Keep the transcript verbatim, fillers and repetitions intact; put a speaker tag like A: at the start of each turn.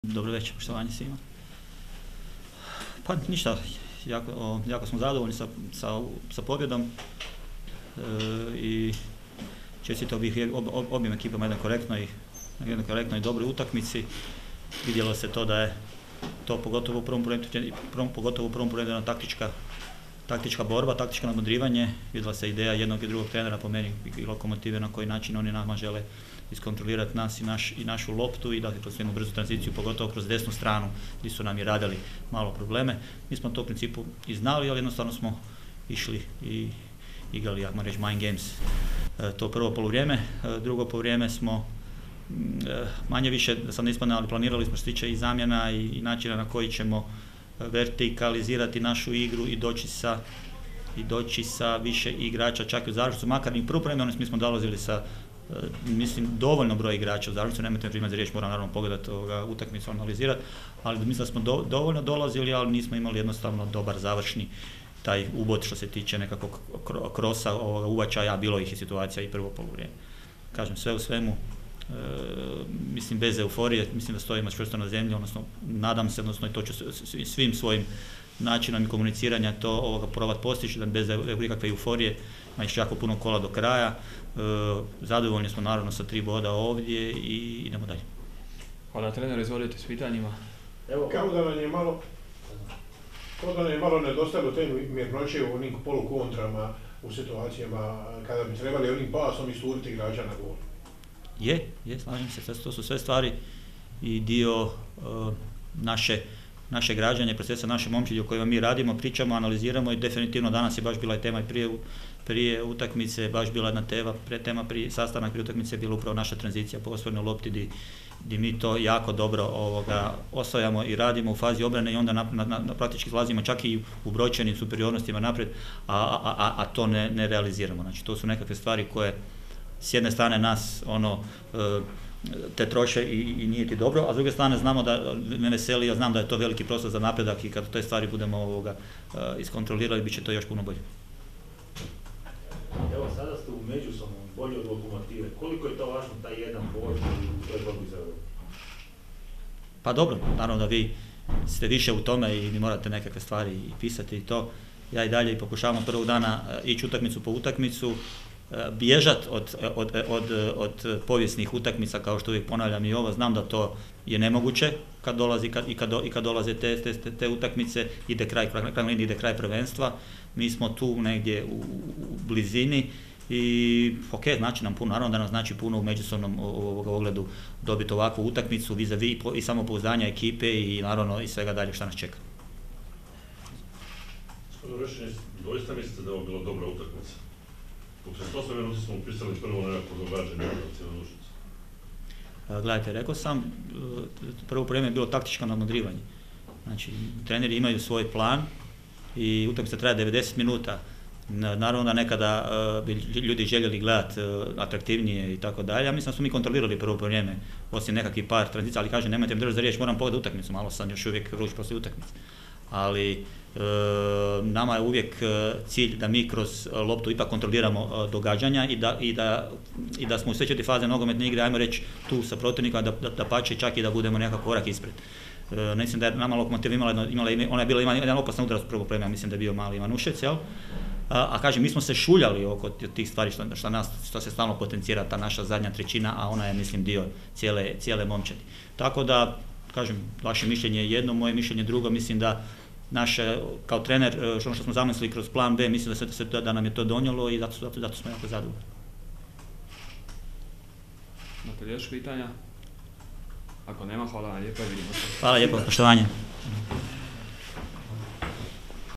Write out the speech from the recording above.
A: Dobro večer, poštovanje svima. Pa ništa, jako, o, jako smo zadovoljni sa, sa, sa pobjedom e, i čestitao bih ob, ob, obim ekipama jednoj korektnoj, jednoj korektnoj i dobroj utakmici. Vidjelo se to da je to pogotovo u prvom prvom, pogotovo u prvom pogledu jedna taktička, taktička borba, taktičko nadmudrivanje. Vidjela se ideja jednog i drugog trenera, po meni i Lokomotive, na koji način oni nama žele iskontrolirati nas i, naš, i našu loptu i dati kroz jednu brzu tranziciju, pogotovo kroz desnu stranu gdje su nam i radili malo probleme. Mi smo to u principu i znali, ali jednostavno smo išli i igrali, jak reći, mind games. E, to prvo poluvrijeme, e, drugo poluvrijeme smo e, manje više, da sam ne ispadne, ali planirali smo što se tiče i zamjena i, i načina na koji ćemo vertikalizirati našu igru i doći sa, i doći sa više igrača, čak i u završnicu, makar i prvo poluvrijeme mi smo dolazili sa mislim dovoljno broj igrača u završnicu, nemojte mi primati za riječ, moram naravno pogledati ovoga, utakmicu, analizirati, ali mislim da smo do, dovoljno dolazili, ali nismo imali jednostavno dobar završni taj ubod što se tiče nekakvog krosa, ovoga, uvačaja, bilo ih je situacija i prvo poluvrijeme. Kažem, sve u svemu, e, mislim bez euforije, mislim da stojimo čvrsto na zemlji, odnosno nadam se, odnosno i to ću svim svojim načinom i komuniciranja to ovoga probati postići, da bez ikakve euforije, ima još jako puno kola do kraja. E, zadovoljni smo naravno sa tri boda ovdje i idemo dalje.
B: Hvala trener, izvolite s pitanjima.
C: Evo, kao da nam je malo, kao da nam je malo nedostajalo te mirnoće u onim polukontrama, u situacijama kada bi trebali onim pasom isturiti igrača na gol.
A: Je, je, slažem se, to su sve stvari i dio uh, naše naše građanje, procesa naše momčadi o kojima mi radimo, pričamo, analiziramo i definitivno danas je baš bila i tema i prije, prije utakmice, baš bila jedna tema, pre, tema prije, sastanak prije utakmice je bila upravo naša tranzicija po osvojenoj lopti gdje mi to jako dobro ovoga, osvajamo i radimo u fazi obrane i onda na, na, na, praktički izlazimo čak i u brojčanim superiornostima naprijed, a, a, a, a to ne, ne realiziramo. Znači to su nekakve stvari koje s jedne strane nas ono, e, te troše i, i nije ti dobro, a s druge strane znamo da me veseli, ja znam da je to veliki prostor za napredak i kad te stvari budemo ovoga, uh, iskontrolirali, bit će to još puno bolje.
D: Evo sada ste u međusobnom bolje od Lokomotive. Koliko je to važno taj jedan bod u toj borbi za Europu?
A: Pa dobro, naravno da vi ste više u tome i vi morate nekakve stvari i pisati i to. Ja i dalje pokušavam prvog dana ići utakmicu po utakmicu, bježati od, od, od, od povijesnih utakmica, kao što uvijek ponavljam i ovo, znam da to je nemoguće kad dolazi kad, i, kad, i kad dolaze te, te, te, te utakmice, ide kraj, kraj, ide kraj prvenstva, mi smo tu negdje u, u blizini i ok, znači nam puno, naravno da nam znači puno u međusobnom ogledu dobiti ovakvu utakmicu vis-a-vis i, i samopouzdanja ekipe i naravno i svega dalje što nas čeka.
E: Gospodin Rešinić, doista mislite da je ovo bila dobra utakmica? U šezdeset osam minuta smo upisali prvo nekako događanje na cijelu dušicu.
A: Gledajte, rekao sam, prvo vrijeme je bilo taktičko nadmudrivanje. Znači, treneri imaju svoj plan i utakmica traje devedeset minuta. Naravno da nekada uh, bi ljudi željeli gledati uh, atraktivnije i tako dalje, a mislim da smo mi kontrolirali prvo vrijeme, osim nekakvih par tranzicija, ali kažem, nemojte mi držati za riječ, moram pogledati utakmicu, malo sam još uvijek vruć poslije utakmice. Ali e, nama je uvijek cilj da mi kroz loptu ipak kontroliramo e, događanja i da, i, da, i da smo u sve četiri faze nogometne igre, ajmo reći, tu sa protivnikom, da, da, da pače čak i da budemo nekako korak ispred. E, mislim da je nama Lokomotiva imala, imala, ona je bila ima jedan opasan udarac prvog plema, mislim da je bio mali Ivanušec, jel? A, a kažem, mi smo se šuljali oko tih stvari što, što, nas, što se stalno potencira, ta naša zadnja trećina, a ona je, mislim, dio cijele, cijele momčadi. Tako da, kažem, vaše mišljenje je jedno, moje mišljenje drugo, mislim da naše, kao trener, što, što smo zamislili kroz plan B, mislim da, se, da nam je to donijelo i zato, zato, zato smo jako zadovoljni.
B: Imate li još pitanja? Ako nema, hvala lijepo i vidimo se.
A: Hvala lijepo, poštovanje.